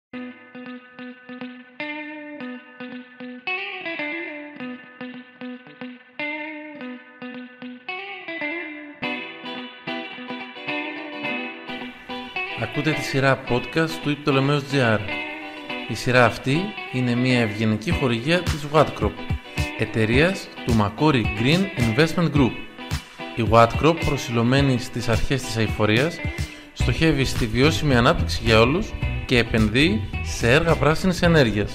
Ακούτε τη σειρά podcast του Ptolemaios.gr. Η σειρά αυτή είναι μια ευγενική χορηγία της Whatcrop, εταιρείας του Macquarie Green Investment Group. Η Whatcrop, προσιλωμένη στις αρχές της αειφορίας, στοχεύει στη βιώσιμη ανάπτυξη για όλους και επενδύει σε έργα πράσινης ενέργειας.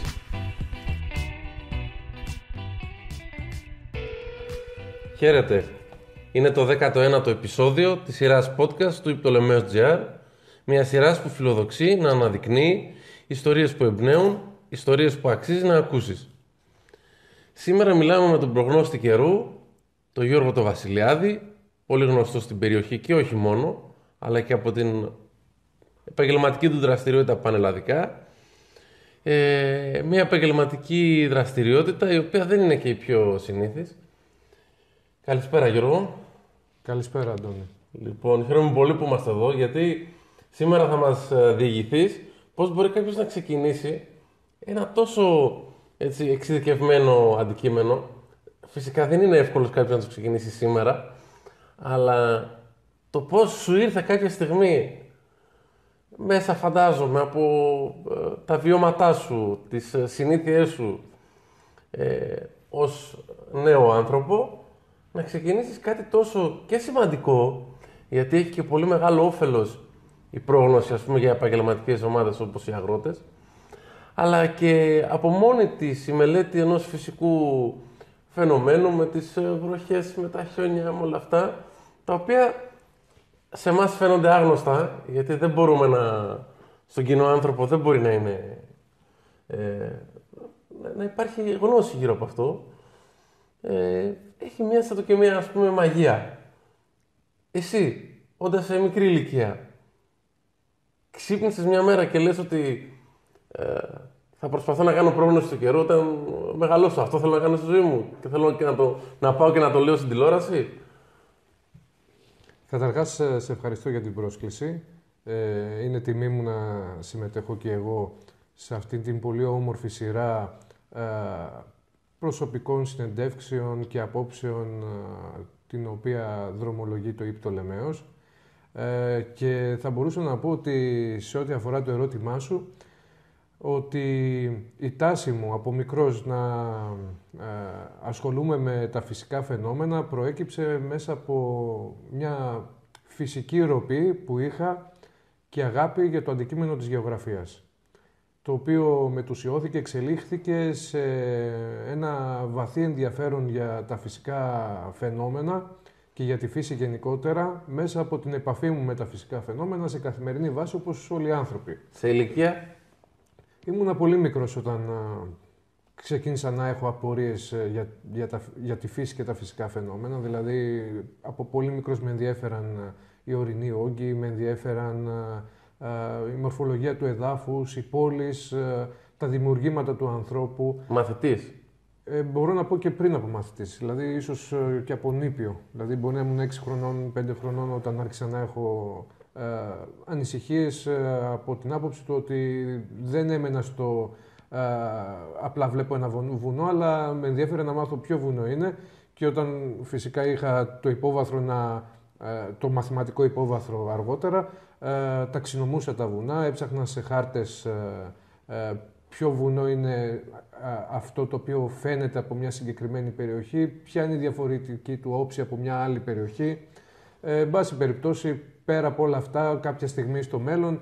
Χαίρετε! Είναι το 19ο επεισόδιο της σειράς podcast του Ptolemaios.gr, μια σειρά που φιλοδοξεί να αναδεικνύει ιστορίες που εμπνέουν, ιστορίες που αξίζει να ακούσεις. Σήμερα μιλάμε με τον προγνώστη καιρού, τον Γιώργο τον Βασιλιάδη, πολύ γνωστό στην περιοχή και όχι μόνο, αλλά και από την επαγγελματική του δραστηριότητα πανελλαδικά. Μια επαγγελματική δραστηριότητα η οποία δεν είναι και η πιο συνήθις. Καλησπέρα Γιώργο. Καλησπέρα Αντώνη. Λοιπόν, χαίρομαι πολύ που είμαστε εδώ, γιατί σήμερα θα μας διηγηθείς πώς μπορεί κάποιος να ξεκινήσει ένα τόσο εξειδικευμένο αντικείμενο. Φυσικά δεν είναι εύκολος κάποιος να το ξεκινήσει σήμερα, αλλά το πώς σου ήρθε κάποια στιγμή μέσα, φαντάζομαι, από τα βιώματά σου, τις συνήθειές σου ως νέο άνθρωπο, να ξεκινήσεις κάτι τόσο και σημαντικό, γιατί έχει και πολύ μεγάλο όφελος η πρόγνωση, ας πούμε, για επαγγελματικές ομάδες όπως οι αγρότες, αλλά και από μόνη της η μελέτη ενός φυσικού φαινομένου με τις βροχές, με τα χιόνια, με όλα αυτά, τα οποία σε εμάς φαίνονται άγνωστα, γιατί δεν μπορούμε στον κοινό άνθρωπο δεν μπορεί να είναι να υπάρχει γνώση γύρω από αυτό. Έχει μέσα του και μια, ας πούμε, μαγεία. Εσύ, όντας σε μικρή ηλικία, ξύπνησες μια μέρα και λες ότι θα προσπαθώ να κάνω πρόγνωση του καιρού όταν μεγαλώσω. Αυτό θέλω να κάνω στη ζωή μου και θέλω και να πάω και να το λέω στην τηλεόραση. Καταρχάς, σε ευχαριστώ για την πρόσκληση. Είναι τιμή μου να συμμετέχω και εγώ σε αυτή την πολύ όμορφη σειρά προσωπικών συνεντεύξεων και απόψεων την οποία δρομολογεί το Ptolemaios. Και θα μπορούσα να πω ότι σε ό,τι αφορά το ερώτημά σου, ότι η τάση μου από μικρός να ασχολούμαι με τα φυσικά φαινόμενα προέκυψε μέσα από μια φυσική ροπή που είχα και αγάπη για το αντικείμενο της γεωγραφίας, το οποίο μετουσιώθηκε, εξελίχθηκε σε ένα βαθύ ενδιαφέρον για τα φυσικά φαινόμενα και για τη φύση γενικότερα, μέσα από την επαφή μου με τα φυσικά φαινόμενα σε καθημερινή βάση, όπως όλοι οι άνθρωποι. Σε ηλικία? Ήμουνα πολύ μικρός όταν ξεκίνησα να έχω απορίες για τη φύση και τα φυσικά φαινόμενα. Δηλαδή, από πολύ μικρός με ενδιέφεραν οι ορεινοί όγκοι, με ενδιέφεραν η μορφολογία του εδάφους, οι πόλεις, τα δημιουργήματα του ανθρώπου. Μαθητής? Μπορώ να πω και πριν από μαθητής, δηλαδή ίσως και από νήπιο. Δηλαδή μπορεί να ήμουν 6 χρονών, 5 χρονών όταν άρχισα να έχω ανησυχίες από την άποψη του ότι δεν έμενα στο απλά βλέπω ένα βουνό, αλλά με ενδιαφέρε να μάθω ποιο βουνό είναι, και όταν φυσικά είχα το υπόβαθρο το μαθηματικό υπόβαθρο αργότερα, ταξινομούσα τα βουνά, έψαχνα σε χάρτες ποιο βουνό είναι αυτό το οποίο φαίνεται από μια συγκεκριμένη περιοχή, ποια είναι η διαφορετική του όψη από μια άλλη περιοχή. Εν πάση περιπτώσει, πέρα από όλα αυτά, κάποια στιγμή στο μέλλον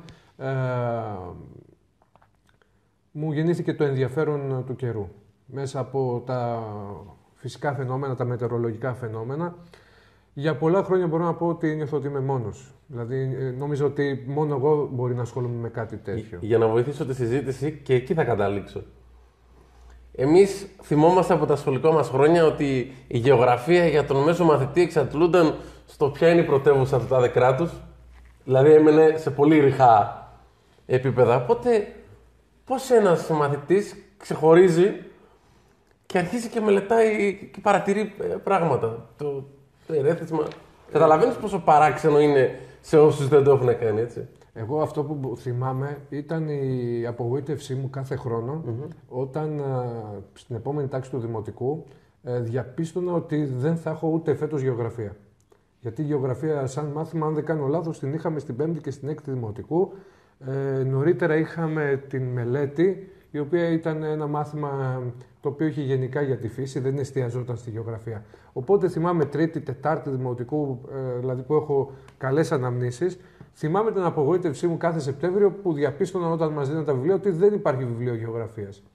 μου γεννήθηκε το ενδιαφέρον του καιρού. Μέσα από τα φυσικά φαινόμενα, τα μετεωρολογικά φαινόμενα, για πολλά χρόνια μπορώ να πω ότι νιώθω ότι είμαι μόνος. Δηλαδή, νομίζω ότι μόνο εγώ μπορεί να ασχολούμαι με κάτι τέτοιο. Για να βοηθήσω τη συζήτηση, και εκεί θα καταλήξω. Εμείς θυμόμαστε από τα σχολικά μας χρόνια ότι η γεωγραφία για τον μέσο μαθητή εξαντλούνταν στο ποια είναι η πρωτεύουσα του τάδε κράτους. Δηλαδή, έμενε σε πολύ ρηχά επίπεδα. Οπότε, πώς ένας μαθητής ξεχωρίζει και αρχίζει και μελετάει και παρατηρεί πράγματα. Το ερέθισμα. Καταλαβαίνεις πόσο παράξενο είναι σε όσους δεν το έχουν κάνει, έτσι. Εγώ αυτό που θυμάμαι ήταν η απογοήτευσή μου κάθε χρόνο όταν στην επόμενη τάξη του Δημοτικού διαπίστωνα ότι δεν θα έχω ούτε φέτος γεωγραφία. Γιατί η γεωγραφία σαν μάθημα, αν δεν κάνω λάθος, την είχαμε στην 5η και στην 6η Δημοτικού. Νωρίτερα είχαμε την μελέτη, η οποία ήταν ένα μάθημα το οποίο είχε γενικά για τη φύση, δεν εστιαζόταν στη γεωγραφία. Οπότε θυμάμαι 3η, 4η Δημοτικού, δηλαδή που έχω καλές αναμνήσεις. Θυμάμαι την απογοήτευσή μου κάθε Σεπτέμβριο που διαπίστωνα όταν μας δίναν τα βιβλία ότι δεν υπάρχει βιβλίο γεωγραφίας.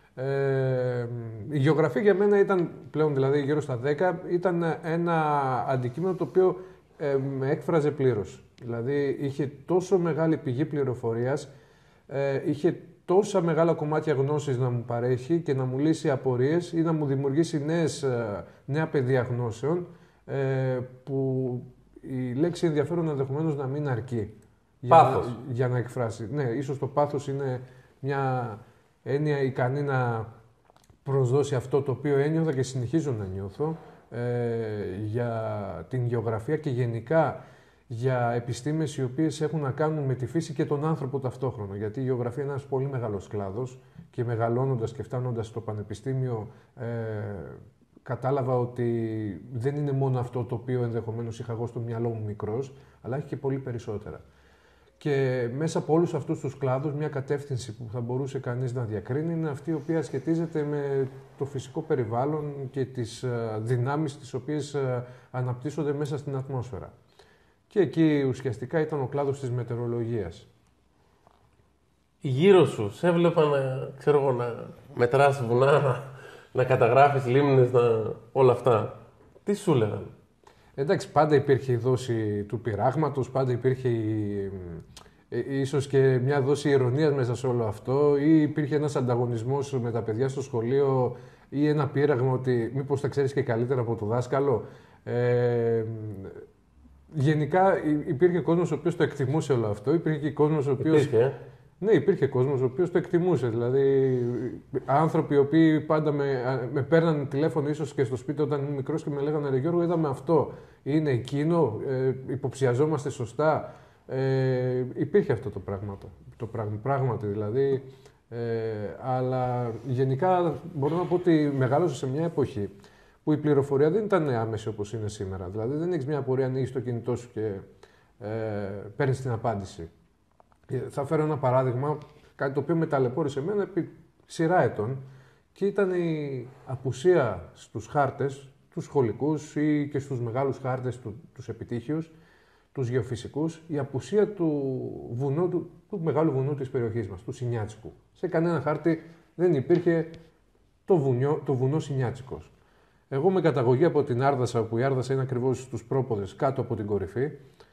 Η γεωγραφία για μένα ήταν πλέον, δηλαδή γύρω στα 10, ήταν ένα αντικείμενο το οποίο με έκφραζε πλήρως. Δηλαδή είχε τόσο μεγάλη πηγή πληροφορίας, είχε τόσα μεγάλα κομμάτια γνώσης να μου παρέχει και να μου λύσει απορίες ή να μου δημιουργήσει νέα πεδία γνώσεων, που η λέξη ενδιαφέρον ενδεχομένως να μην αρκεί για να εκφράσει. Ναι, ίσως το πάθος είναι μια έννοια ικανή να προσδώσει αυτό το οποίο ένιωθα και συνεχίζω να νιώθω για την γεωγραφία και γενικά για επιστήμες οι οποίες έχουν να κάνουν με τη φύση και τον άνθρωπο ταυτόχρονα. Γιατί η γεωγραφία είναι ένας πολύ μεγάλος κλάδος και μεγαλώνοντας και φτάνοντας στο πανεπιστήμιο κατάλαβα ότι δεν είναι μόνο αυτό το οποίο ενδεχομένως είχα εγώ στο μυαλό μου μικρός, αλλά έχει και πολύ περισσότερα. Και μέσα από όλους αυτούς τους κλάδους, μια κατεύθυνση που θα μπορούσε κανείς να διακρίνει είναι αυτή η οποία σχετίζεται με το φυσικό περιβάλλον και τις δυνάμεις τις οποίες αναπτύσσονται μέσα στην ατμόσφαιρα. Και εκεί ουσιαστικά ήταν ο κλάδος της μετεωρολογίας. Γύρω σου, σε έβλεπα να μετράς βουνά, να καταγράφεις λίμνες, όλα αυτά. Τι σου λέγανε? Εντάξει, πάντα υπήρχε η δόση του πειράγματος, πάντα υπήρχε ίσως και μια δόση ηρωνίας μέσα σε όλο αυτό, ή υπήρχε ένας ανταγωνισμός με τα παιδιά στο σχολείο ή ένα πείραγμα ότι μήπως τα ξέρεις και καλύτερα από το δάσκαλο. Γενικά υπήρχε κόσμος ο οποίος το εκτιμούσε όλο αυτό, υπήρχε και κόσμος ο οποίος... Ναι, υπήρχε κόσμος ο οποίος το εκτιμούσε. Δηλαδή, άνθρωποι οι οποίοι πάντα με παίρναν τηλέφωνο, ίσως και στο σπίτι όταν ήμουν μικρός και με λέγανε «Ρε Γιώργο, είδαμε αυτό, είναι εκείνο, υποψιαζόμαστε σωστά». Υπήρχε αυτό το πράγμα, πράγματι δηλαδή. Αλλά γενικά μπορώ να πω ότι μεγάλωσα σε μια εποχή που η πληροφορία δεν ήταν άμεση όπως είναι σήμερα. Δηλαδή, δεν έχεις μια απορία, ανοίγεις το κινητό σου και παίρνεις την απάντηση. Θα φέρω ένα παράδειγμα, κάτι το οποίο με ταλαιπώρησε εμένα επί σειρά ετών, και ήταν η απουσία στους χάρτες, τους σχολικούς ή και στους μεγάλους χάρτες, τους επιτύχιους, τους γεωφυσικούς, η απουσία του μεγάλου βουνού της περιοχής μας, του Σινιάτσικου. Σε κανένα χάρτη δεν υπήρχε το βουνό Σινιάτσικος. Εγώ με καταγωγή από την Άρδασα, που η Άρδασα είναι ακριβώς στους πρόποδες, κάτω από την κορυφή,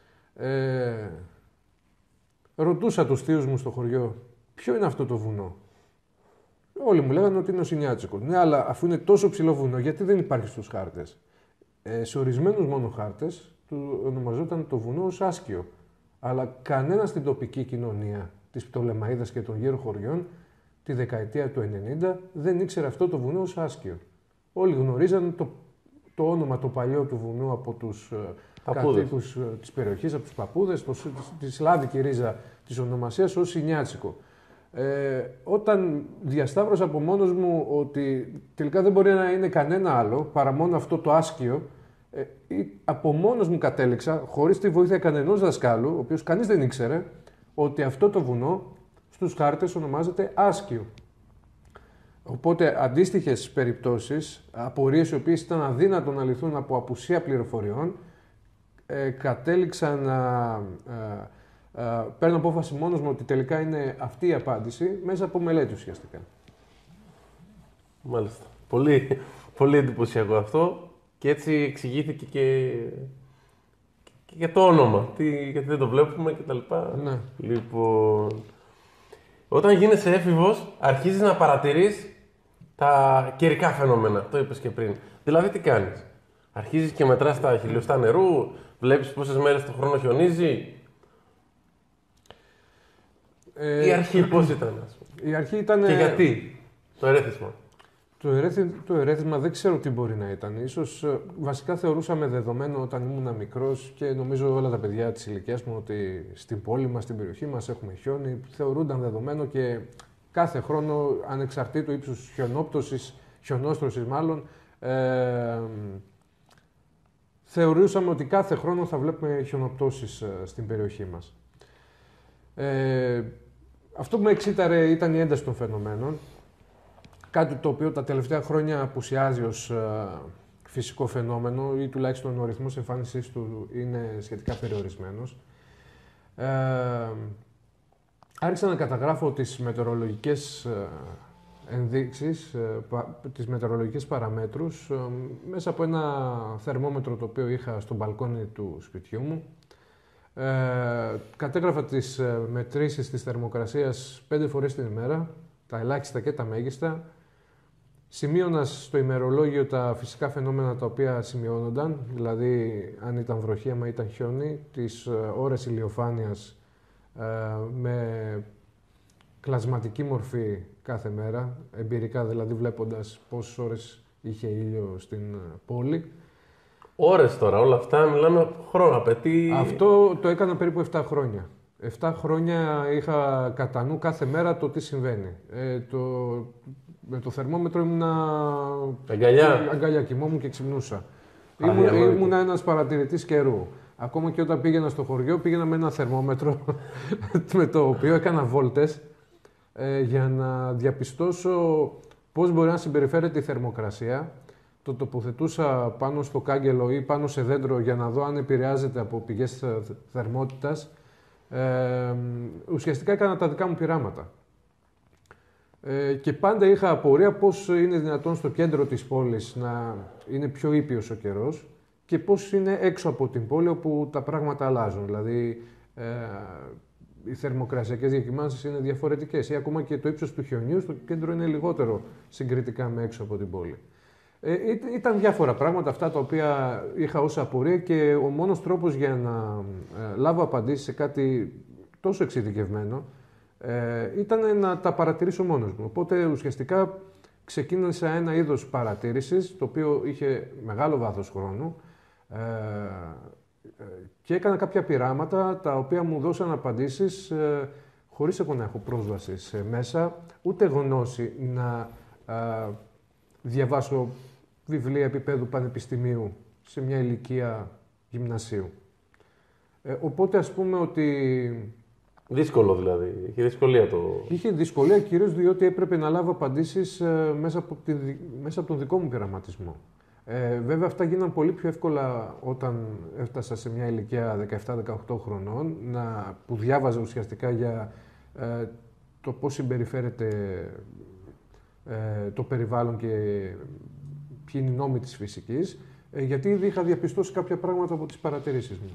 ρωτούσα τους θείους μου στο χωριό, ποιο είναι αυτό το βουνό? Όλοι μου λέγανε ότι είναι ο Σινιάτσικος. Ναι, αλλά αφού είναι τόσο ψηλό βουνό, γιατί δεν υπάρχει στους χάρτες? Σε ορισμένους μόνο χάρτες του ονομαζόταν το βουνό ως Άσκιο. Αλλά κανένα στην τοπική κοινωνία της Πτολεμαΐδας και των γύρω χωριών τη δεκαετία του 90 δεν ήξερε αυτό το βουνό ως Άσκιο. Όλοι γνωρίζαν το όνομα το παλιό του βουνού από τους κατοίκους της περιοχής, από τους παππούδες, τη σλάβικη ρίζα της ονομασίας ως Σινιάτσικο. Όταν διασταύρωσα από μόνος μου ότι τελικά δεν μπορεί να είναι κανένα άλλο παρά μόνο αυτό το Άσκιο, από μόνος μου κατέληξα, χωρίς τη βοήθεια κανενός δασκάλου, ο οποίος κανείς δεν ήξερε, ότι αυτό το βουνό στους χάρτες ονομάζεται Άσκιο. Οπότε αντίστοιχες περιπτώσεις, απορίες οι οποίες ήταν αδύνατο να λυθούν από απουσία πληροφοριών, κατέληξα να παίρνω απόφαση μόνος μου ότι τελικά είναι αυτή η απάντηση μέσα από μελέτη ουσιαστικά. Μάλιστα. Πολύ, πολύ εντυπωσιακό αυτό, και έτσι εξηγήθηκε και για το όνομα, γιατί δεν το βλέπουμε κτλ. Ναι. Λοιπόν, όταν γίνεσαι έφηβος, αρχίζεις να παρατηρείς τα καιρικά φαινόμενα, το είπες και πριν. Δηλαδή τι κάνεις? Αρχίζεις και μετράς τα χιλιοστά νερού, βλέπεις πόσες μέρες το χρόνο χιονίζει. Η αρχή πώς ήταν, ας πούμε? Η αρχή ήταν... Και γιατί το ερέθισμα? Το ερέθισμα δεν ξέρω τι μπορεί να ήταν. Ίσως βασικά θεωρούσαμε δεδομένο όταν ήμουν μικρός και νομίζω όλα τα παιδιά της ηλικίας μου ότι στην πόλη μας, στην περιοχή μας έχουμε χιόνι. Θεωρούνταν δεδομένο και κάθε χρόνο ανεξαρτήτου ύψους χιονόστρωσης μάλλον, θεωρούσαμε ότι κάθε χρόνο θα βλέπουμε χιονοπτώσεις στην περιοχή μας. Αυτό που με εξήταρε ήταν η ένταση των φαινομένων. Κάτι το οποίο τα τελευταία χρόνια απουσιάζει ως φυσικό φαινόμενο ή τουλάχιστον ο ρυθμός εμφάνισής του είναι σχετικά περιορισμένος. Άρχισα να καταγράφω τις μετεωρολογικές ενδείξεις, τις μετεωρολογικές παραμέτρους μέσα από ένα θερμόμετρο το οποίο είχα στο μπαλκόνι του σπιτιού μου. Κατέγραφα τις μετρήσεις της θερμοκρασίας 5 φορές την ημέρα, τα ελάχιστα και τα μέγιστα. Σημείωνα στο ημερολόγιο τα φυσικά φαινόμενα τα οποία σημειώνονταν, δηλαδή αν ήταν βροχή, άμα ήταν χιόνι, τις ώρες ηλιοφάνειας με κλασματική μορφή κάθε μέρα, εμπειρικά δηλαδή βλέποντας πόσες ώρες είχε ήλιο στην πόλη. Ώρες τώρα, όλα αυτά μιλάμε χρόνο, απαιτεί... Αυτό το έκανα περίπου 7 χρόνια. 7 χρόνια είχα κατά νου κάθε μέρα το τι συμβαίνει. Με το θερμόμετρο ήμουνα... Αγκαλιά, κοιμόμουν και ξυπνούσα. Ήμουνα ένας παρατηρητής καιρού. Ακόμα και όταν πήγαινα στο χωριό, πήγαινα με ένα θερμόμετρο με το οποίο έκανα βόλτες για να διαπιστώσω πώς μπορεί να συμπεριφέρεται η θερμοκρασία. Το τοποθετούσα πάνω στο κάγκελο ή πάνω σε δέντρο για να δω αν επηρεάζεται από πηγές θερμότητας. Ουσιαστικά έκανα τα δικά μου πειράματα. Και πάντα είχα απορία πώς είναι δυνατόν στο κέντρο της πόλης να είναι πιο ήπιος ο καιρός και πώς είναι έξω από την πόλη όπου τα πράγματα αλλάζουν. Δηλαδή, οι θερμοκρασιακές διακυμάνσεις είναι διαφορετικές ή ακόμα και το ύψος του χιονιού στο κέντρο είναι λιγότερο συγκριτικά με έξω από την πόλη. Ήταν διάφορα πράγματα αυτά τα οποία είχα ως απορία και ο μόνος τρόπος για να λάβω απαντήσεις σε κάτι τόσο εξειδικευμένο ήταν να τα παρατηρήσω μόνος μου. Οπότε ουσιαστικά ξεκίνησα ένα είδος παρατήρησης το οποίο είχε μεγάλο βάθος χρόνου και έκανα κάποια πειράματα τα οποία μου δώσαν απαντήσεις χωρίς εγώ να έχω πρόσβαση σε μέσα, ούτε γνώση να διαβάσω βιβλία επίπεδου πανεπιστημίου σε μια ηλικία γυμνασίου. Οπότε ας πούμε ότι... Δύσκολο δηλαδή, είχε δυσκολία το... Είχε δυσκολία κυρίως διότι έπρεπε να λάβω απαντήσεις μέσα από τον δικό μου πειραματισμό. Βέβαια αυτά γίναν πολύ πιο εύκολα όταν έφτασα σε μια ηλικία 17-18 χρονών, που διάβαζα ουσιαστικά για το πώς συμπεριφέρεται το περιβάλλον και ποιοι είναι οι νόμοι της φυσικής, γιατί ήδη είχα διαπιστώσει κάποια πράγματα από τις παρατηρήσεις μου.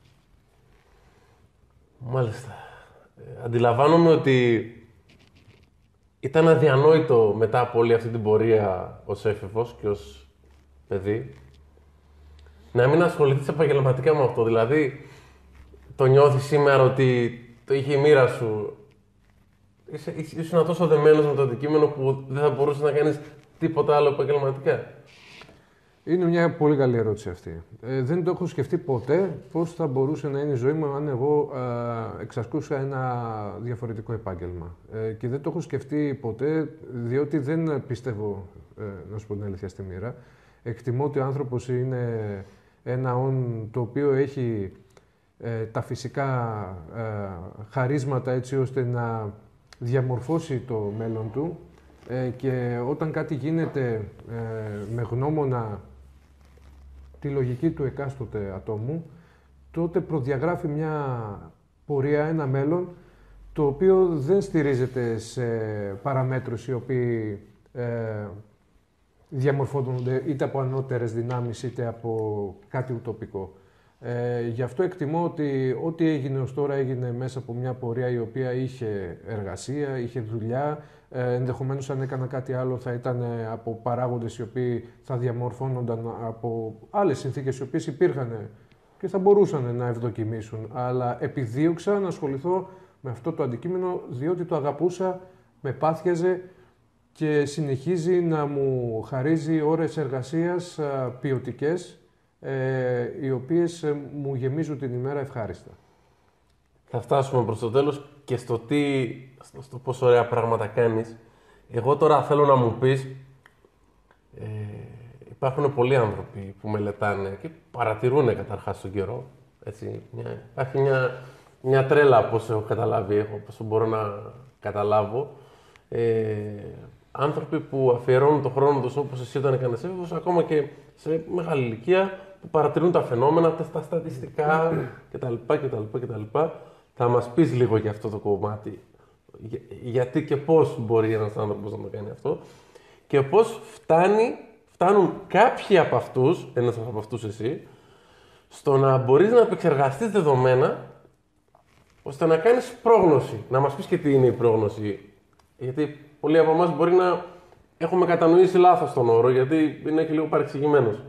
Μάλιστα. Αντιλαμβάνομαι ότι ήταν αδιανόητο μετά από όλη αυτή την πορεία ως έφηβος και ως παιδί να μην ασχοληθείς επαγγελματικά με αυτό. Δηλαδή, το νιώθεις σήμερα ότι το είχε η μοίρα σου. Ήσουν τόσο δεμένος με το αντικείμενο που δεν θα μπορούσες να κάνεις τίποτα άλλο επαγγελματικά. Είναι μια πολύ καλή ερώτηση αυτή. Δεν το έχω σκεφτεί ποτέ πώς θα μπορούσε να είναι η ζωή μου αν εγώ εξασκούσα ένα διαφορετικό επάγγελμα. Και δεν το έχω σκεφτεί ποτέ διότι δεν πιστεύω, να σου πω την αλήθεια, στη μοίρα. Εκτιμώ ότι ο άνθρωπος είναι ένα όν το οποίο έχει τα φυσικά χαρίσματα έτσι ώστε να διαμορφώσει το μέλλον του και όταν κάτι γίνεται με γνώμονα τη λογική του εκάστοτε ατόμου, τότε προδιαγράφει μια πορεία, ένα μέλλον, το οποίο δεν στηρίζεται σε παραμέτρους οι οποίοι διαμορφώνονται είτε από ανώτερες δυνάμεις είτε από κάτι ουτοπικό. Γι' αυτό εκτιμώ ότι ό,τι έγινε ως τώρα έγινε μέσα από μια πορεία η οποία είχε εργασία, είχε δουλειά. Ενδεχομένως αν έκανα κάτι άλλο θα ήταν από παράγοντες οι οποίοι θα διαμορφώνονταν από άλλες συνθήκες οι οποίες υπήρχαν και θα μπορούσαν να ευδοκιμήσουν. Αλλά επιδίωξα να ασχοληθώ με αυτό το αντικείμενο διότι το αγαπούσα, με πάθιαζε και συνεχίζει να μου χαρίζει ώρες εργασίας ποιοτικές, οι οποίες μου γεμίζουν την ημέρα ευχάριστα. Θα φτάσουμε προς το τέλος και στο πόσο ωραία πράγματα κάνεις. Εγώ τώρα θέλω να μου πεις, υπάρχουν πολλοί άνθρωποι που μελετάνε και παρατηρούν καταρχάς τον καιρό. Έτσι, υπάρχει μια τρέλα, όπως έχω καταλάβει, όπως μπορώ να καταλάβω. Άνθρωποι που αφιερώνουν τον χρόνο τους όπως εσύ όταν έκανες έφηβος, ακόμα και σε μεγάλη ηλικία, που παρατηρούν τα φαινόμενα, τα στατιστικά κτλ. Θα μας πεις λίγο για αυτό το κομμάτι, γιατί και πώς μπορεί ένας άνθρωπος να το κάνει αυτό και πώς φτάνουν κάποιοι από αυτούς, ένας από αυτούς εσύ, στο να μπορείς να επεξεργαστείς δεδομένα ώστε να κάνεις πρόγνωση. Να μας πεις και τι είναι η πρόγνωση. Γιατί πολλοί από εμάς μπορεί να έχουμε κατανοήσει λάθος τον όρο, γιατί είναι και λίγο παρεξηγημένος.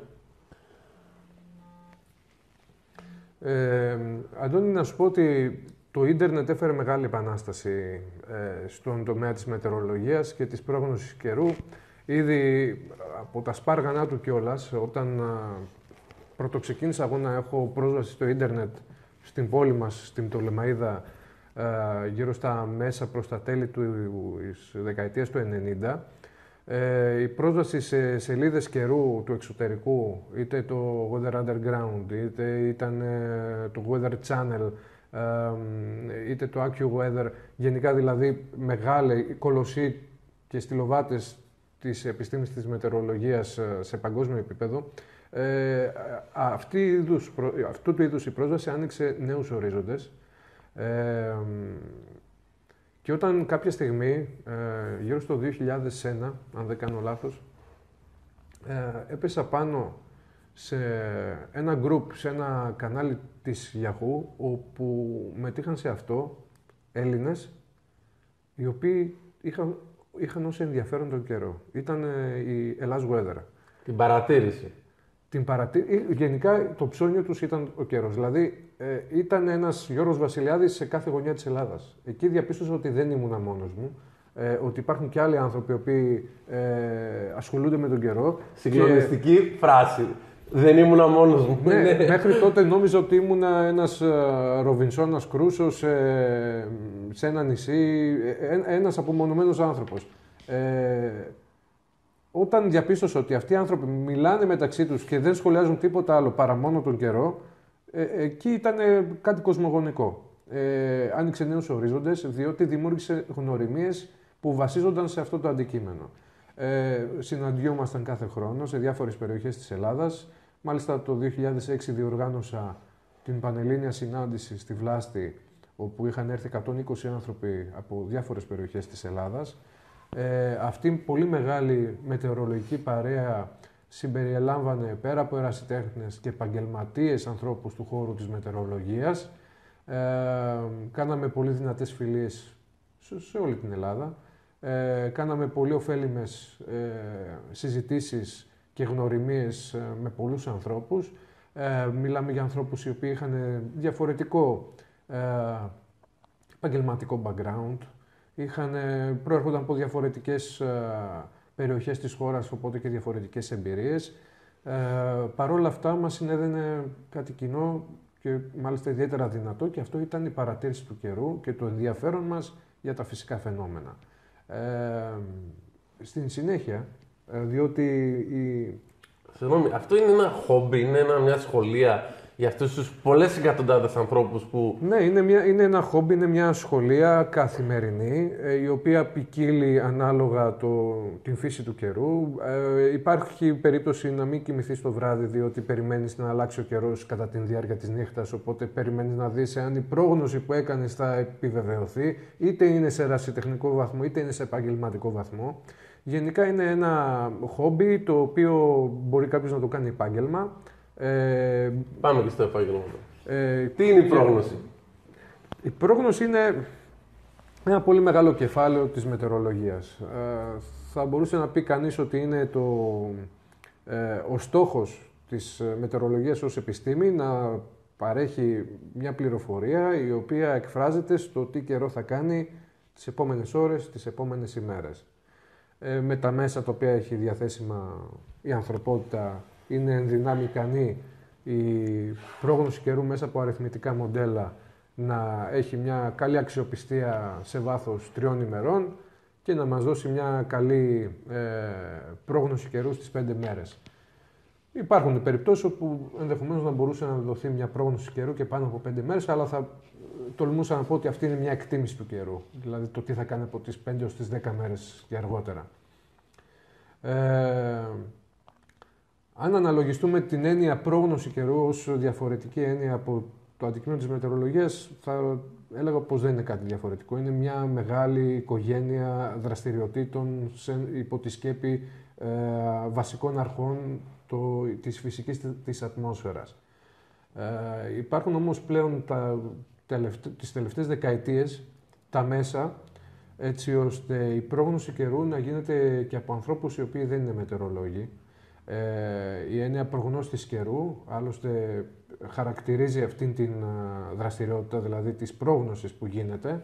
Αντώνη, να σου πω ότι το ίντερνετ έφερε μεγάλη επανάσταση στον τομέα της μετεωρολογίας και της πρόγνωσης καιρού. Ήδη από τα σπάργανά του κιόλας, όταν πρωτοξεκίνησα εγώ να έχω πρόσβαση στο ίντερνετ στην πόλη μας, στην Πτολεμαΐδα, γύρω στα μέσα προς τα τέλη της δεκαετίας του 90, η πρόσβαση σε σελίδες καιρού του εξωτερικού, είτε το Weather Underground, είτε ήταν το Weather Channel, είτε το AccuWeather, γενικά δηλαδή μεγάλοι κολοσσοί και στυλοβάτες της επιστήμης της μετεωρολογίας σε παγκόσμιο επίπεδο, αυτού του είδους η πρόσβαση άνοιξε νέους ορίζοντες. Και όταν κάποια στιγμή, γύρω στο 2001, αν δεν κάνω λάθος, έπεσα πάνω σε ένα group, σε ένα κανάλι της Yahoo, όπου μετήχαν σε αυτό Έλληνες, οι οποίοι είχαν ως ενδιαφέρον τον καιρό. Ήταν η Ελλάς Weather. Την παρατήρηση. Γενικά το ψώνιο τους ήταν ο καιρός. Δηλαδή ήταν ένας Γιώργος Βασιλιάδης σε κάθε γωνιά της Ελλάδας. Εκεί διαπίστωσα ότι δεν ήμουνα μόνος μου. Ότι υπάρχουν και άλλοι άνθρωποι οι οποίοι ασχολούνται με τον καιρό. Συγκλονιστική φράση. Δεν ήμουνα μόνος μου. Ναι, μέχρι τότε νόμιζα ότι ήμουν ένας Ροβινσόνας Κρούσος σε ένα νησί, ένας απομονωμένος άνθρωπος. Όταν διαπίστωσα ότι αυτοί οι άνθρωποι μιλάνε μεταξύ τους και δεν σχολιάζουν τίποτα άλλο παρά μόνο τον καιρό, εκεί ήταν κάτι κοσμογονικό. Άνοιξε νέους ορίζοντες, διότι δημιούργησε γνωριμίες που βασίζονταν σε αυτό το αντικείμενο. Συναντιόμασταν κάθε χρόνο σε διάφορες περιοχές της Ελλάδας. Μάλιστα το 2006 διοργάνωσα την Πανελλήνια Συνάντηση στη Βλάστη, όπου είχαν έρθει 120 άνθρωποι από διάφορες περιοχές της Ελλάδας. Αυτή η πολύ μεγάλη μετεωρολογική παρέα συμπεριελάμβανε πέρα από ερασιτέχνες και επαγγελματίες ανθρώπους του χώρου της μετεωρολογίας. Κάναμε πολύ δυνατές φιλίες σε όλη την Ελλάδα. Κάναμε πολύ ωφέλιμες συζητήσεις και γνωριμίες με πολλούς ανθρώπους. Μιλάμε για ανθρώπους οι οποίοι είχαν διαφορετικό επαγγελματικό background, προέρχονταν από διαφορετικές περιοχές της χώρας, οπότε και διαφορετικές εμπειρίες. Παρ' όλα αυτά μας συνέδαινε κάτι κοινό και μάλιστα ιδιαίτερα δυνατό, και αυτό ήταν η παρατήρηση του καιρού και το ενδιαφέρον μας για τα φυσικά φαινόμενα. Στην συνέχεια, διότι Συγγνώμη, αυτό είναι ένα χόμπι, είναι μια σχολεία για αυτούς τους πολλές εκατοντάδες ανθρώπους που... Ναι, είναι ένα χόμπι, είναι μια σχολεία καθημερινή, η οποία ποικίλει ανάλογα την φύση του καιρού. Υπάρχει περίπτωση να μην κοιμηθείς το βράδυ, διότι περιμένεις να αλλάξει ο καιρός κατά τη διάρκεια της νύχτας, οπότε περιμένεις να δεις αν η πρόγνωση που έκανες θα επιβεβαιωθεί, είτε είναι σε ερασιτεχνικό βαθμό, είτε είναι σε επαγγελματικό βαθμό. Γενικά είναι ένα χόμπι το οποίο μπορεί κάποιος να το κάνει επάγγελμα. Πάμε και στο επάγγελμα. Τι είναι η πρόγνωση? Η πρόγνωση είναι ένα πολύ μεγάλο κεφάλαιο της μετεωρολογίας. Θα μπορούσε να πει κανείς ότι είναι ο στόχος της μετεωρολογίας ως επιστήμη να παρέχει μια πληροφορία η οποία εκφράζεται στο τι καιρό θα κάνει τις επόμενες ώρες, τις επόμενες ημέρες. με τα μέσα τα οποία έχει διαθέσιμα η ανθρωπότητα, είναι εν δυνάμει ικανή η πρόγνωση καιρού μέσα από αριθμητικά μοντέλα να έχει μια καλή αξιοπιστία σε βάθος 3 ημερών και να μας δώσει μια καλή πρόγνωση καιρού στις 5 μέρες. Υπάρχουν περιπτώσεις όπου ενδεχομένως να μπορούσε να δοθεί μια πρόγνωση καιρού και πάνω από 5 μέρες, αλλά θα τολμούσα να πω ότι αυτή είναι μια εκτίμηση του καιρού. Δηλαδή το τι θα κάνει από τις 5 έως τις 10 μέρες και αργότερα. Αν αναλογιστούμε την έννοια πρόγνωση καιρού ως διαφορετική έννοια από το αντικείμενο της μετεωρολογίας, θα έλεγα πως δεν είναι κάτι διαφορετικό. Είναι μια μεγάλη οικογένεια δραστηριοτήτων υπό τη σκέπη βασικών αρχών της φυσικής της ατμόσφαιρας. Υπάρχουν όμως πλέον τις τελευταίες δεκαετίες τα μέσα έτσι ώστε η πρόγνωση καιρού να γίνεται και από ανθρώπους οι οποίοι δεν είναι μετεωρολόγοι. Η έννοια προγνώστης καιρού άλλωστε χαρακτηρίζει αυτήν την δραστηριότητα, δηλαδή της πρόγνωσης που γίνεται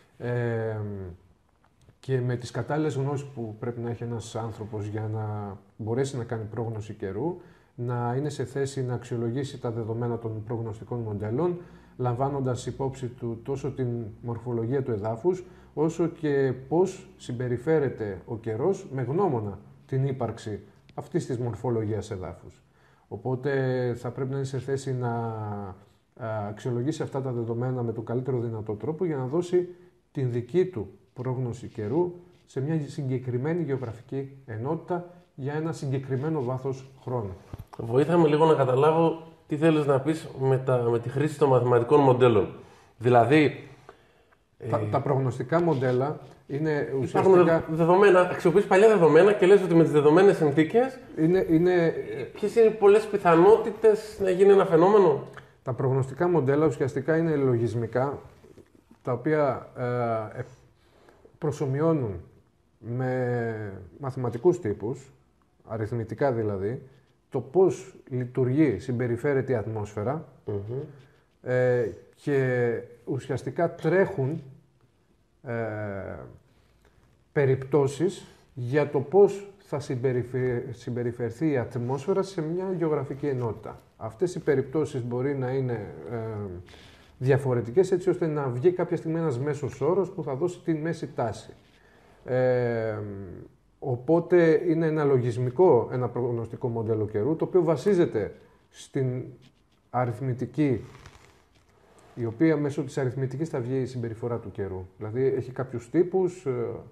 και με τις κατάλληλες γνώσεις που πρέπει να έχει ένας άνθρωπος για να μπορέσει να κάνει πρόγνωση καιρού, να είναι σε θέση να αξιολογήσει τα δεδομένα των προγνωστικών μοντέλων, λαμβάνοντας υπόψη του τόσο την μορφολογία του εδάφους, όσο και πώς συμπεριφέρεται ο καιρός με γνώμονα την ύπαρξη αυτής της μορφολογίας εδάφους. Οπότε θα πρέπει να είναι σε θέση να αξιολογήσει αυτά τα δεδομένα με τον καλύτερο δυνατό τρόπο για να δώσει την δική του πρόγνωση καιρού σε μια συγκεκριμένη γεωγραφική ενότητα για ένα συγκεκριμένο βάθος χρόνου. Βοήθαμε λίγο να καταλάβω τι θέλεις να πεις με τη χρήση των μαθηματικών μοντέλων. Δηλαδή... Τα προγνωστικά μοντέλα είναι ουσιαστικά... Υπάρχουν δεδομένα, αξιοποιείς παλιά δεδομένα και λες ότι με τις δεδομένες συνθήκες ποιες είναι οι πολλές πιθανότητες να γίνει ένα φαινόμενο. Τα προγνωστικά μοντέλα ουσιαστικά είναι λογισμικά τα οποία προσομοιώνουν με μαθηματικούς τύπους, αριθμητικά δηλαδή, το πώς λειτουργεί, συμπεριφέρεται η ατμόσφαιρα και ουσιαστικά τρέχουν περιπτώσεις για το πώς θα συμπεριφερθεί η ατμόσφαιρα σε μια γεωγραφική ενότητα. Αυτές οι περιπτώσεις μπορεί να είναι διαφορετικές έτσι ώστε να βγει κάποια στιγμή ένας μέσος όρος που θα δώσει τη μέση τάση. Οπότε είναι ένα λογισμικό, ένα προγνωστικό μοντέλο καιρού, το οποίο βασίζεται στην αριθμητική, η οποία μέσω της αριθμητικής θα βγει η συμπεριφορά του καιρού. Δηλαδή έχει κάποιους τύπους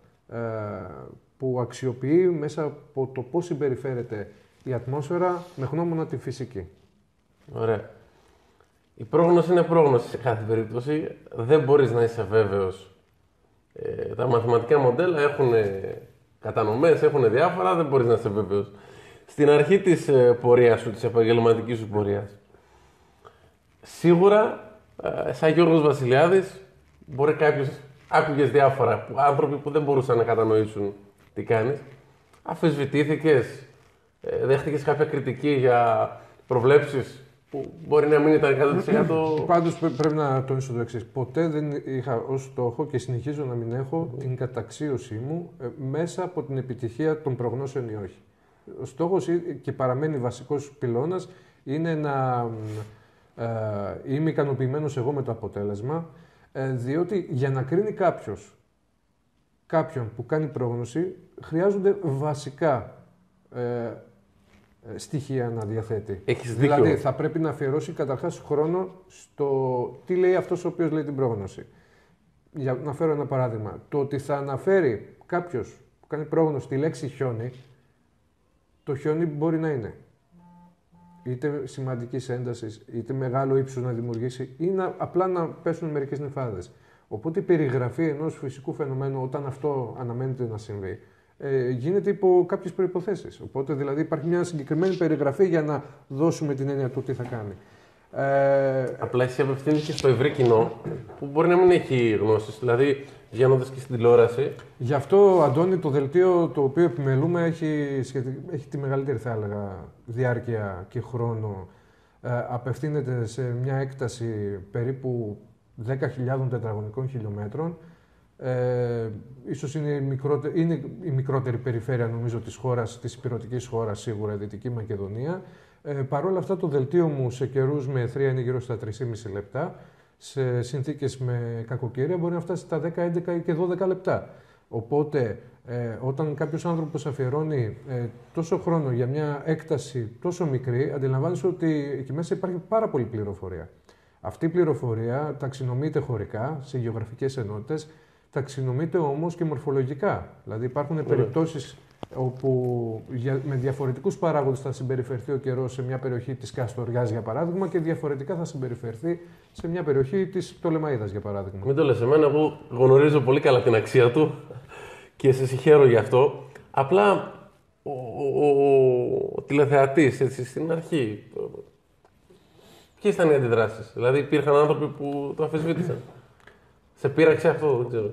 που αξιοποιεί μέσα από το πώς συμπεριφέρεται η ατμόσφαιρα με γνώμονα τη φυσική. Ωραία. Η πρόγνωση είναι πρόγνωση σε κάθε περίπτωση. Δεν μπορείς να είσαι βέβαιος. Τα μαθηματικά μοντέλα έχουν κατανομές, έχουν διάφορα, δεν μπορείς να είσαι βέβαιος. Στην αρχή της πορείας σου, της επαγγελματικής σου πορείας, σίγουρα, σαν Γιώργος Βασιλιάδης, μπορεί κάποιος, άκουγες διάφορα, άνθρωποι που δεν μπορούσαν να κατανοήσουν τι κάνεις. Αφισβητήθηκες, δέχτηκες κάποια κριτική για προβλέψεις που μπορεί να μην ήταν 100%. Πάντως πρέπει να τονίσω το εξής. Ποτέ δεν είχα ως στόχο και συνεχίζω να μην έχω την καταξίωσή μου μέσα από την επιτυχία των προγνώσεων ή όχι. Ο στόχος και παραμένει βασικός πυλώνας είναι να είμαι ικανοποιημένος εγώ με το αποτέλεσμα, διότι για να κρίνει κάποιον που κάνει πρόγνωση χρειάζονται βασικά στοιχεία να διαθέτει. Έχεις δίκιο. Δηλαδή θα πρέπει να αφιερώσει καταρχάς χρόνο στο τι λέει αυτός ο οποίος λέει την πρόγνωση. Για να φέρω ένα παράδειγμα. Το ότι θα αναφέρει κάποιος που κάνει πρόγνωση τη λέξη χιόνι, το χιόνι μπορεί να είναι είτε σημαντικής έντασης, είτε μεγάλο ύψος να δημιουργήσει ή απλά να πέσουν μερικές νεφάδες. Οπότε η περιγραφή ενός φυσικού φαινομένου όταν αυτό αναμένεται να συμβεί γίνεται υπό κάποιες προϋποθέσεις. Οπότε δηλαδή υπάρχει μια συγκεκριμένη περιγραφή για να δώσουμε την έννοια του τι θα κάνει. Απλά εσύ απευθύνεις και στο ευρύ κοινό που μπορεί να μην έχει γνώσεις. Δηλαδή βγαίνοντας και στην τηλεόραση. Γι' αυτό, Αντώνη, το δελτίο το οποίο επιμελούμε έχει τη μεγαλύτερη, θα έλεγα, διάρκεια και χρόνο. Απευθύνεται σε μια έκταση περίπου 10.000 τετραγωνικών χιλιόμετρων. Ίσως είναι η μικρότερη περιφέρεια νομίζω της χώρας, της ηπειρωτικής χώρας σίγουρα, η Δυτική Μακεδονία. Παρ' όλα αυτά το δελτίο μου σε καιρούς με 3 είναι γύρω στα 3,5 λεπτά. Σε συνθήκες με κακοκαιρία μπορεί να φτάσει στα 10, 11 και 12 λεπτά. Οπότε όταν κάποιος άνθρωπος αφιερώνει τόσο χρόνο για μια έκταση τόσο μικρή, αντιλαμβάνεσαι ότι εκεί μέσα υπάρχει πάρα πολλή πληροφορία. Αυτή η πληροφορία ταξινομείται χωρικά σε γεωγραφικές ενότητες, ταξινομείται όμως και μορφολογικά. Δηλαδή υπάρχουν περιπτώσεις όπου με διαφορετικούς παράγοντες θα συμπεριφερθεί ο καιρός σε μια περιοχή της Καστοριάς, για παράδειγμα, και διαφορετικά θα συμπεριφερθεί σε μια περιοχή της Πτολεμαΐδας, για παράδειγμα. Μην το λες εμένα που γνωρίζω πολύ καλά την αξία του και σε συγχαίρω γι' αυτό. Απλά ο τηλεθεατής, έτσι, στην αρχή, ποιες ήταν οι αντιδράσεις? Δηλαδή υπήρχαν άνθρωποι που το αμφισβήτησαν. Σε πείραξε αυτό, δεν ξέρω.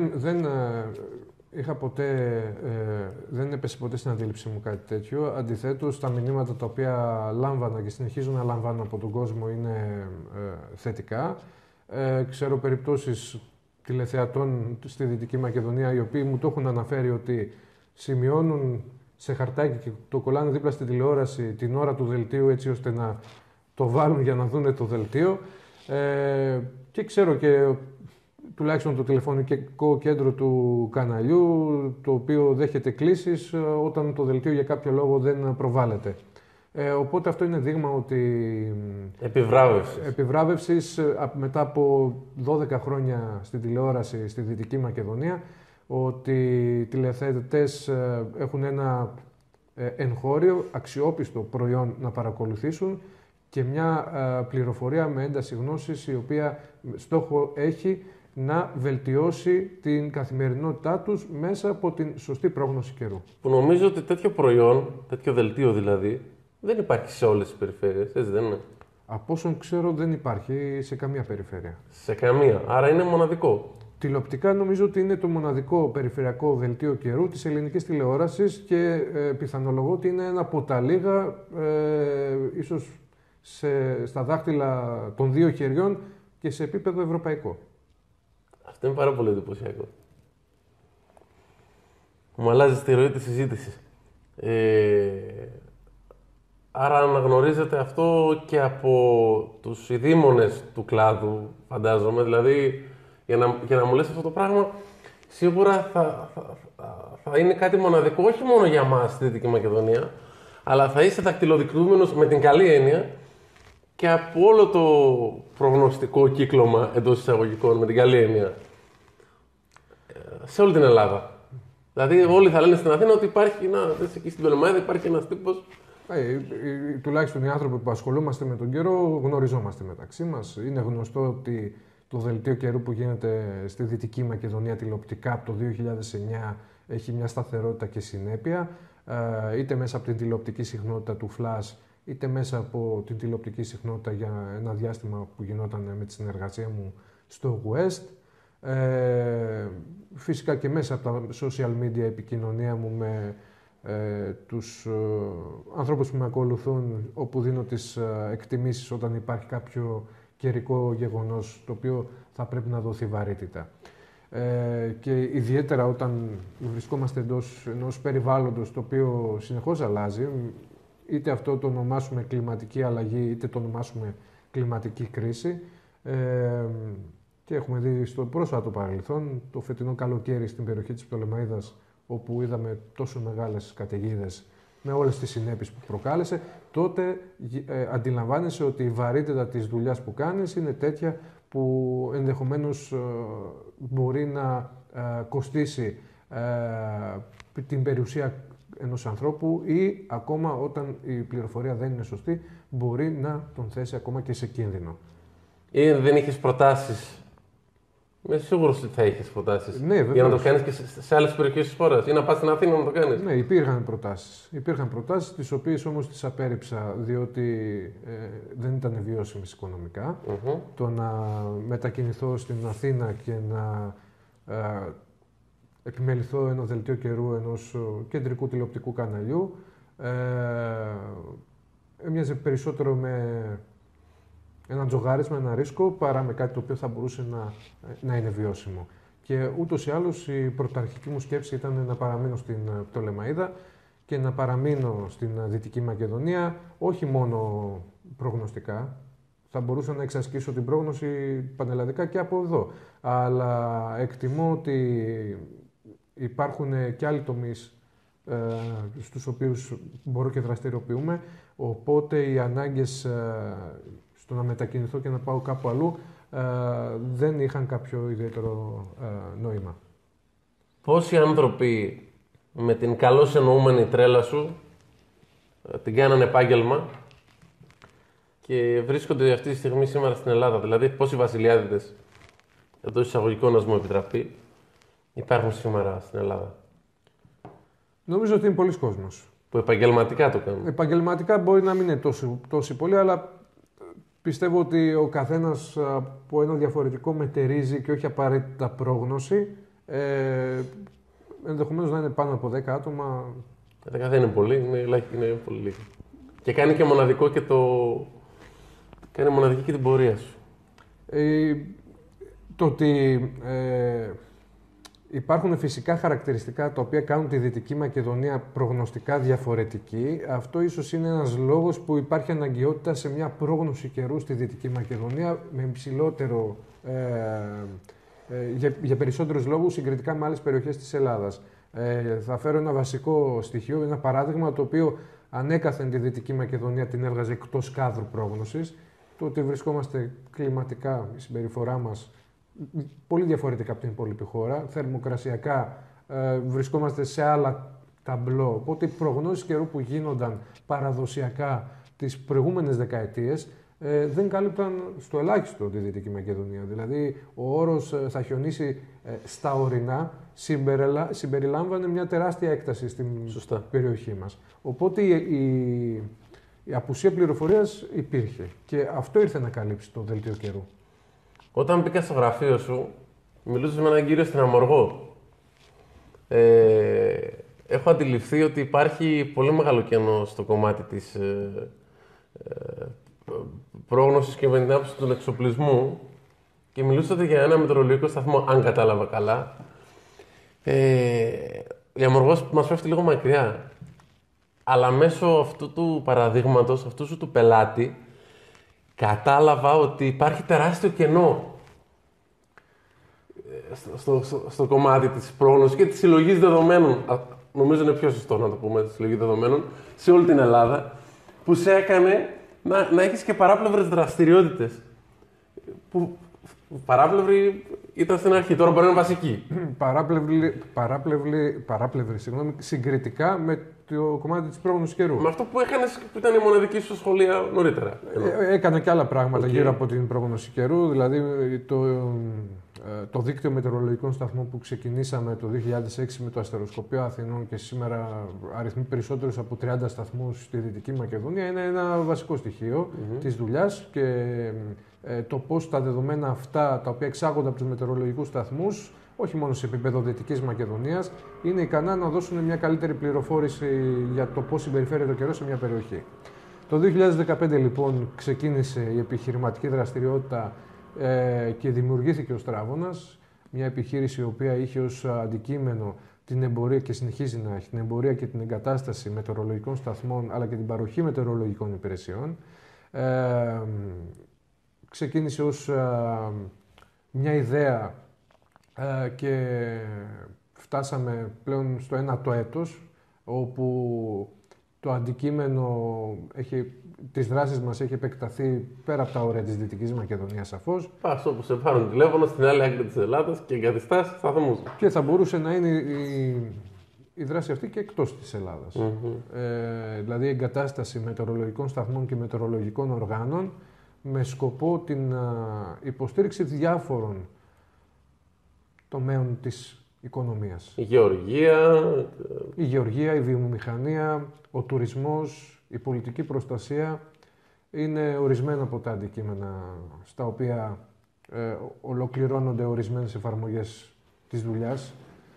Δεν έπεσε ποτέ στην αντίληψή μου κάτι τέτοιο. Αντιθέτως, τα μηνύματα τα οποία λάμβανα και συνεχίζω να λαμβάνω από τον κόσμο είναι θετικά. Ξέρω περιπτώσεις τηλεθεατών στη Δυτική Μακεδονία οι οποίοι μου το έχουν αναφέρει ότι σημειώνουν σε χαρτάκι και το κολλάνε δίπλα στην τηλεόραση την ώρα του δελτίου έτσι ώστε να το βάλουν για να δούνε το δελτίο. Και ξέρω και τουλάχιστον το τηλεφωνικό κέντρο του καναλιού, το οποίο δέχεται κλήσεις όταν το δελτίο για κάποιο λόγο δεν προβάλλεται. Οπότε αυτό είναι δείγμα ότι επιβράβευσης μετά από 12 χρόνια στην τηλεόραση στη Δυτική Μακεδονία, ότι οι τηλεθεατές έχουν ένα εγχώριο, αξιόπιστο προϊόν να παρακολουθήσουν και μια πληροφορία με ένταση γνώσης η οποία στόχο έχει να βελτιώσει την καθημερινότητά τους μέσα από την σωστή πρόγνωση καιρού. Που νομίζω ότι τέτοιο προϊόν, τέτοιο δελτίο δηλαδή, δεν υπάρχει σε όλες τις περιφέρειες, έτσι δεν είναι? Από όσον ξέρω δεν υπάρχει σε καμία περιφέρεια. Σε καμία, άρα είναι μοναδικό. Τηλεοπτικά νομίζω ότι είναι το μοναδικό περιφερειακό δελτίο καιρού της ελληνικής τηλεόρασης και πιθανολογώ ότι είναι ένα από τα λίγα, ίσως στα δάχτυλα των 2 χεριών και σε επίπεδο ευρωπαϊκό. Αυτό είναι πάρα πολύ εντυπωσιακό. Μου αλλάζει τη ροή της συζήτησης. Άρα αναγνωρίζετε αυτό και από τους ειδήμονες του κλάδου, φαντάζομαι. Δηλαδή, για να μου λες αυτό το πράγμα, σίγουρα θα είναι κάτι μοναδικό, όχι μόνο για μας στη Δυτική Μακεδονία, αλλά θα είσαι δακτυλοδεικτούμενος με την καλή έννοια και από όλο το προγνωστικό κύκλωμα εντός εισαγωγικών, με την καλή έννοια, σε όλη την Ελλάδα. Δηλαδή, όλοι θα λένε στην Αθήνα ότι υπάρχει εκεί στην Πτολεμαΐδα υπάρχει ένας τύπος. Τουλάχιστον οι άνθρωποι που ασχολούμαστε με τον καιρό γνωριζόμαστε μεταξύ μας. Είναι γνωστό ότι το δελτίο καιρού που γίνεται στη Δυτική Μακεδονία τηλεοπτικά από το 2009 έχει μια σταθερότητα και συνέπεια, είτε μέσα από την τηλεοπτική συχνότητα του Flash, είτε μέσα από την τηλεοπτική συχνότητα για ένα διάστημα που γινόταν με τη συνεργασία μου στο West. Φυσικά και μέσα από τα social media επικοινωνία μου με τους ανθρώπους που με ακολουθούν, όπου δίνω τις εκτιμήσεις όταν υπάρχει κάποιο καιρικό γεγονός το οποίο θα πρέπει να δοθεί βαρύτητα. Και ιδιαίτερα όταν βρισκόμαστε εντός ενός περιβάλλοντος το οποίο συνεχώς αλλάζει, είτε αυτό το ονομάσουμε κλιματική αλλαγή, είτε το ονομάσουμε κλιματική κρίση, και έχουμε δει στο πρόσφατο παρελθόν, το φετινό καλοκαίρι στην περιοχή της Πτολεμαΐδας, όπου είδαμε τόσο μεγάλες καταιγίδες με όλες τις συνέπειες που προκάλεσε, τότε αντιλαμβάνεσαι ότι η βαρύτητα της δουλειάς που κάνεις είναι τέτοια που ενδεχομένως μπορεί να κοστίσει την περιουσία ενός ανθρώπου ή ακόμα όταν η πληροφορία δεν είναι σωστή, μπορεί να τον θέσει ακόμα και σε κίνδυνο. Ή δεν είχες προτάσεις? Είμαι σίγουρος ότι θα είχες προτάσεις. Ναι, για να το κάνεις και σε άλλες περιοχές της χώρας ή να πας στην Αθήνα να το κάνεις. Ναι, υπήρχαν προτάσεις. Υπήρχαν προτάσεις, τις οποίες όμως τις απέρριψα, διότι δεν ήταν βιώσιμες οικονομικά. Το να μετακινηθώ στην Αθήνα και να επιμεληθώ ένα δελτίο καιρού ενός κεντρικού τηλεοπτικού καναλιού έμοιαζε περισσότερο με ένα τζογάρισμα, ένα ρίσκο, παρά με κάτι το οποίο θα μπορούσε να είναι βιώσιμο. Και ούτως ή άλλως η πρωταρχική μου σκέψη ήταν να παραμείνω στην Πτολεμαΐδα και να παραμείνω στην Δυτική Μακεδονία, όχι μόνο προγνωστικά. Θα μπορούσα να εξασκήσω την πρόγνωση πανελλαδικά και από εδώ. Αλλά εκτιμώ ότι υπάρχουν και άλλοι τομείς στους οποίους μπορώ και δραστηριοποιούμε, οπότε οι ανάγκες στο να μετακινηθώ και να πάω κάπου αλλού δεν είχαν κάποιο ιδιαίτερο νόημα. Πόσοι άνθρωποι με την καλώς εννοούμενη τρέλα σου την κάνανε επάγγελμα και βρίσκονται αυτή τη στιγμή σήμερα στην Ελλάδα? Δηλαδή, πόσοι βασιλιάδηδες, εντός εισαγωγικών να μου επιτραπεί, υπάρχουν σήμερα στην Ελλάδα? Νομίζω ότι είναι πολλοί κόσμος. Που επαγγελματικά το κάνουν. Επαγγελματικά μπορεί να μην είναι τόσο πολλοί, αλλά πιστεύω ότι ο καθένας από ένα διαφορετικό μετερίζει και όχι απαραίτητα πρόγνωση. Ενδεχομένως να είναι πάνω από 10 άτομα. 10 δεν είναι πολύ, είναι πολύ λίγο. Και κάνει και μοναδικό και κάνει μοναδική και την πορεία σου. Το ότι υπάρχουν φυσικά χαρακτηριστικά τα οποία κάνουν τη Δυτική Μακεδονία προγνωστικά διαφορετική, αυτό ίσως είναι ένας λόγος που υπάρχει αναγκαιότητα σε μια πρόγνωση καιρού στη Δυτική Μακεδονία με υψηλότερο, για περισσότερους λόγους συγκριτικά με άλλες περιοχές της Ελλάδας. Θα φέρω ένα βασικό στοιχείο, ένα παράδειγμα το οποίο ανέκαθεν τη Δυτική Μακεδονία την έβγαζε εκτός κάδρου πρόγνωσης. Το ότι βρισκόμαστε κλιματικά, η συμπεριφορά μας, πολύ διαφορετικά από την υπόλοιπη χώρα. Θερμοκρασιακά βρισκόμαστε σε άλλα ταμπλό. Οπότε οι προγνώσεις καιρού που γίνονταν παραδοσιακά τις προηγούμενες δεκαετίες δεν κάλυπταν στο ελάχιστο τη Δυτική Μακεδονία. Δηλαδή, ο όρος θα χιονίσει στα ορεινά συμπεριλάμβανε μια τεράστια έκταση στην περιοχή μας. Οπότε η απουσία πληροφορίας υπήρχε και αυτό ήρθε να καλύψει το δελτίο καιρού. Όταν μπήκα στο γραφείο σου, μιλούσες με έναν κύριο στην Αμοργό. Έχω αντιληφθεί ότι υπάρχει πολύ μεγάλο κενό στο κομμάτι της πρόγνωσης και με την άποψη του εξοπλισμού και μιλούσατε για ένα μετεωρολογικό σταθμό, αν κατάλαβα καλά. Η Αμοργός μας πέφτει λίγο μακριά, αλλά μέσω αυτού του παραδείγματος, αυτού σου του πελάτη, κατάλαβα ότι υπάρχει τεράστιο κενό στο κομμάτι της πρόγνωσης και της συλλογής δεδομένων. Νομίζω είναι πιο σωστό να το πούμε, τη συλλογή δεδομένων, σε όλη την Ελλάδα, που σε έκανε να έχεις και παράπλευρες δραστηριότητες. Που παράπλευρη ήταν στην αρχή, τώρα μπορεί να είναι βασική. Παράπλευρη, συγκριτικά με το κομμάτι της πρόγνωσης καιρού. Με αυτό που έκανες, που ήταν η μοναδική σου σχολεία νωρίτερα. Έκανα και άλλα πράγματα γύρω από την πρόγνωση καιρού, δηλαδή το δίκτυο μετεωρολογικών σταθμών που ξεκινήσαμε το 2006 με το Αστεροσκοπείο Αθηνών και σήμερα αριθμεί περισσότερους από 30 σταθμούς στη Δυτική Μακεδονία, είναι ένα βασικό στοιχείο της δουλειάς και το πώς τα δεδομένα αυτά τα οποία εξάγονται από τους μετεωρολογικούς σταθμούς, όχι μόνο σε επίπεδο Δυτικής Μακεδονίας, είναι ικανά να δώσουν μια καλύτερη πληροφόρηση για το πώς συμπεριφέρεται ο καιρός σε μια περιοχή. Το 2015 λοιπόν ξεκίνησε η επιχειρηματική δραστηριότητα και δημιουργήθηκε ο Στράβωνας, μια επιχείρηση η οποία είχε ως αντικείμενο την εμπορία και συνεχίζει να έχει την εμπορία και την εγκατάσταση μετεωρολογικών σταθμών αλλά και την παροχή μετεωρολογικών υπηρεσιών. Ξεκίνησε ως μια ιδέα και φτάσαμε πλέον στο 1ο έτος, όπου το αντικείμενο της δράσης μας έχει επεκταθεί πέρα από τα όρια της Δυτικής Μακεδονίας σαφώς. Πας όπου σε πάρουν τηλέφωνο στην άλλη άκρη της Ελλάδας και εγκαταστάσεις σταθμούς. Και θα μπορούσε να είναι η δράση αυτή και εκτός της Ελλάδας. Δηλαδή εγκατάσταση μετεωρολογικών σταθμών και μετεωρολογικών οργάνων με σκοπό την υποστήριξη διάφορων τομέων της οικονομίας. Η γεωργία, η βιομηχανία, ο τουρισμός, η πολιτική προστασία είναι ορισμένα από τα αντικείμενα στα οποία ολοκληρώνονται ορισμένες εφαρμογές της δουλειάς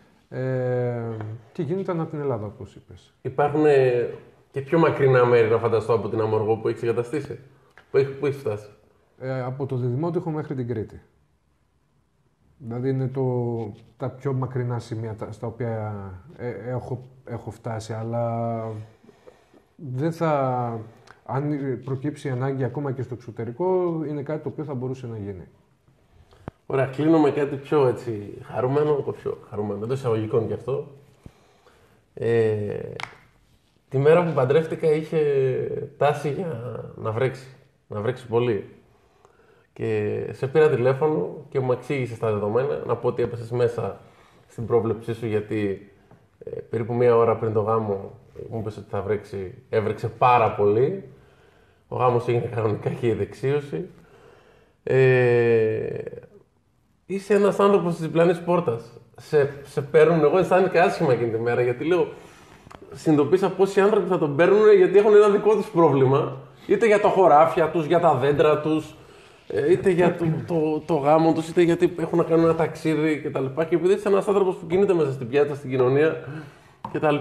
και γίνεται ανά την Ελλάδα, όπως είπες. Υπάρχουν και πιο μακρινά μέρη, να φανταστώ, από την Αμοργό που έχεις εγκαταστήσει. Πού έχει φτάσει? Από το Διδημότυχο μέχρι την Κρήτη. Δηλαδή είναι τα πιο μακρινά σημεία στα οποία έχω φτάσει, αλλά δεν θα... Αν προκύψει ανάγκη ακόμα και στο εξωτερικό, είναι κάτι το οποίο θα μπορούσε να γίνει. Ωραία, κλείνω με κάτι πιο έτσι χαρούμενο, πιο χαρούμενο, εντός εισαγωγικών κι αυτό. Τη μέρα που παντρεύτηκα είχε τάση για να βρέξει πολύ. Και σε πήρα τηλέφωνο και μου εξήγησε τα δεδομένα, να πω ότι έπεσες μέσα στην πρόβλεψή σου, γιατί περίπου μία ώρα πριν το γάμο μου είπες ότι θα βρέξει, έβρεξε πάρα πολύ. Ο γάμος έγινε κανονικά και η δεξίωση. Είσαι ένας άνθρωπος της διπλανής πόρτας. Σε παίρνουν, εγώ αισθάνθηκα άσχημα εκείνη τη μέρα, γιατί λέω, συνειδητοποίησα πόσοι άνθρωποι θα τον παίρνουν γιατί έχουν ένα δικό τους πρόβλημα, είτε για τα χωράφια τους, για τα δέντρα τους, είτε για το γάμο τους, είτε γιατί έχουν να κάνουν ένα ταξίδι κτλ. Και επειδή είσαι ένας άνθρωπος που κινείται μέσα στην πιάτσα, στην κοινωνία κτλ.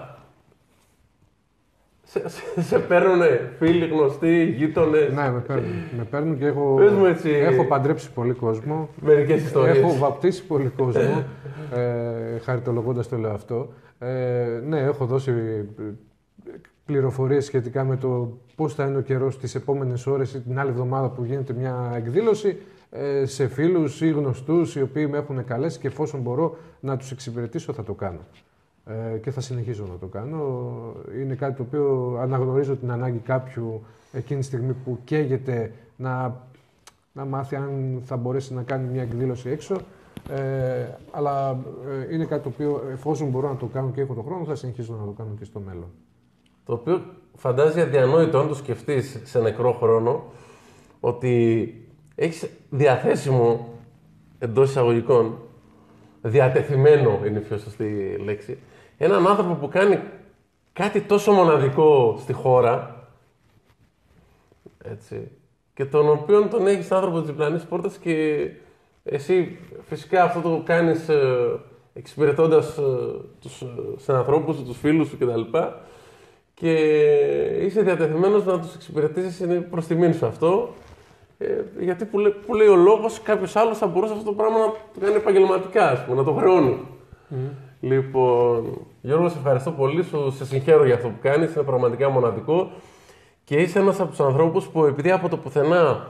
Σε παίρνουνε φίλοι, γνωστοί, γείτονες. Ναι, με παίρνουν και έχω παντρέψει πολύ κόσμο. Μερικές ιστορίες. Έχω βαπτίσει πολύ κόσμο, χαριτολογώντας το λέω αυτό. Ναι, έχω δώσει πληροφορίες σχετικά με το πώς θα είναι ο καιρός τις επόμενες ώρες ή την άλλη εβδομάδα που γίνεται μια εκδήλωση σε φίλους ή γνωστούς οι οποίοι με έχουν καλέσει, και εφόσον μπορώ να τους εξυπηρετήσω θα το κάνω. Και θα συνεχίσω να το κάνω. Είναι κάτι το οποίο αναγνωρίζω την ανάγκη κάποιου εκείνη τη στιγμή που καίγεται να μάθει αν θα μπορέσει να κάνει μια εκδήλωση έξω. Αλλά είναι κάτι το οποίο, εφόσον μπορώ να το κάνω και έχω τον χρόνο, θα συνεχίσω να το κάνω και στο μέλλον. Το οποίο φαντάζει αδιανόητο αν το σκεφτείς σε νεκρό χρόνο, ότι έχεις διαθέσιμο, εντός εισαγωγικών, διατεθειμένο είναι η πιο σωστή λέξη, έναν άνθρωπο που κάνει κάτι τόσο μοναδικό στη χώρα, έτσι, και τον οποίον τον έχεις άνθρωπο της διπλανής πόρτας, και εσύ φυσικά αυτό το κάνεις εξυπηρετώντας τους συνανθρώπους σου, τους φίλους σου κτλ. Και είσαι διατεθειμένος να τους εξυπηρετήσεις, είναι προς τιμήν σου αυτό. Γιατί που λέει ο λόγος, κάποιος άλλος θα μπορούσε αυτό το πράγμα να το κάνει επαγγελματικά, ας πούμε, να το χρεώνει. Λοιπόν, Γιώργο, σε ευχαριστώ πολύ, σε συγχαίρω για αυτό που κάνεις, είναι πραγματικά μοναδικό και είσαι ένας από τους ανθρώπους που, επειδή από το πουθενά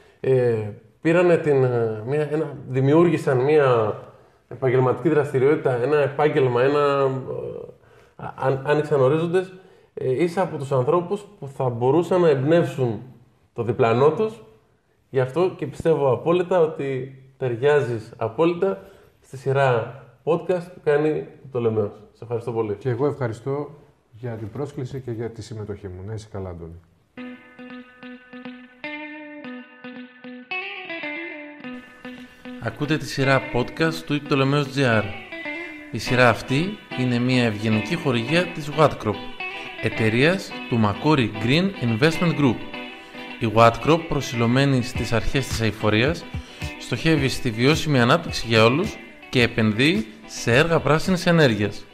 δημιούργησαν μια επαγγελματική δραστηριότητα, ένα επάγγελμα, άνοιξαν ορίζοντες, είσαι από τους ανθρώπους που θα μπορούσαν να εμπνεύσουν το διπλανό τους. Γι' αυτό και πιστεύω απόλυτα ότι ταιριάζεις απόλυτα στη σειρά podcast που κάνει το Λεμέος. Σε ευχαριστώ πολύ. Και εγώ ευχαριστώ για την πρόσκληση και για τη συμμετοχή μου. Να είσαι καλά, Αντώνη. Ακούτε τη σειρά podcast του Ptolemaios.gr. Η σειρά αυτή είναι μια ευγενική χορηγία της Wattcrop, εταιρείας του Macquarie Green Investment Group. Η Wattcrop, προσιλωμένη στις αρχές της αειφορίας, στοχεύει στη βιώσιμη ανάπτυξη για όλους και επενδύει σε έργα πράσινης ενέργειας.